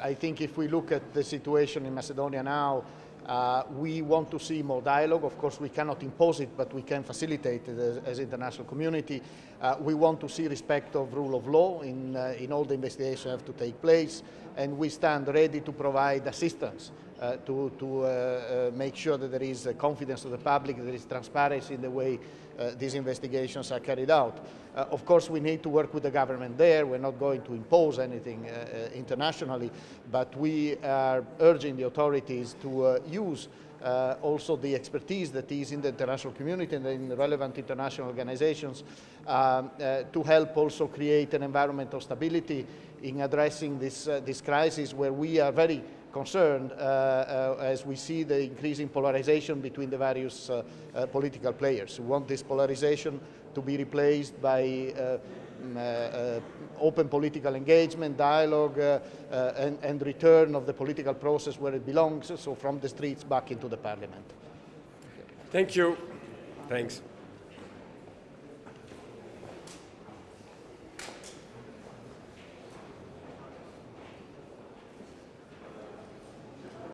I think if we look at the situation in Macedonia now, we want to see more dialogue. Of course, we cannot impose it, but we can facilitate it as international community. We want to see respect of rule of law in all the investigations that have to take place, and we stand ready to provide assistance to make sure that there is confidence of the public, there is transparency in the way these investigations are carried out. Of course, we need to work with the government there. We're not going to impose anything internationally, but we are urging the authorities to use also the expertise that is in the international community and in the relevant international organizations to help also create an environment of stability in addressing this crisis, where we are very concerned as we see the increasing polarization between the various political players. We want this polarization to be replaced by open political engagement, dialogue, and return of the political process where it belongs, so from the streets back into the parliament. Thank you. Thanks.